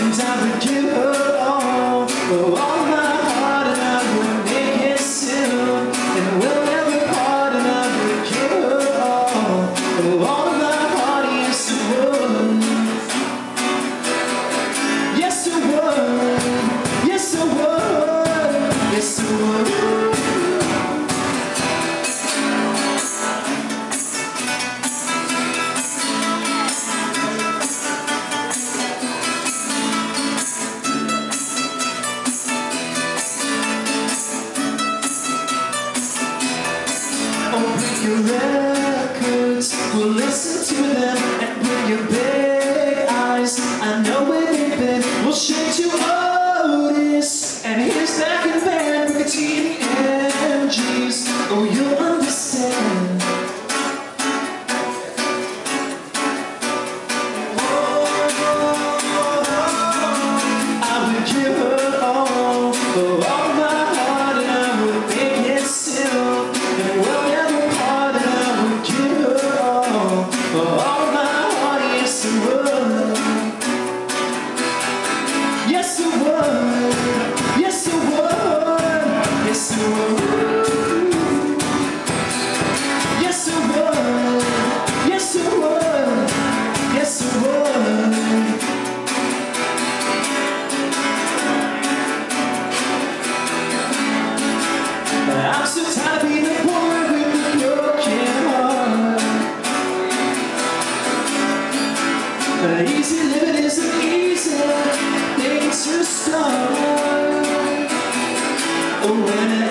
and I would give her all my heart, and I would make it soon, and we'll never part, and I would give her all my heart, yes I would, yes I would, yes I would, yes I would. Bring your records, we'll listen to them, and bring your big eyes, I know where they've been, we'll shake to Otis, and his backing band, Rickety and G's, oh you'll understand. I would give her all my heart, and I would make it still, and we'll never part, and I would give her all my heart, yes I would, yes I would, yes I would, yes I would, yes I would, yes I would, yes I would. I'm so tired of being a boy with a broken heart. Easy living isn't easy, things to start. Oh, when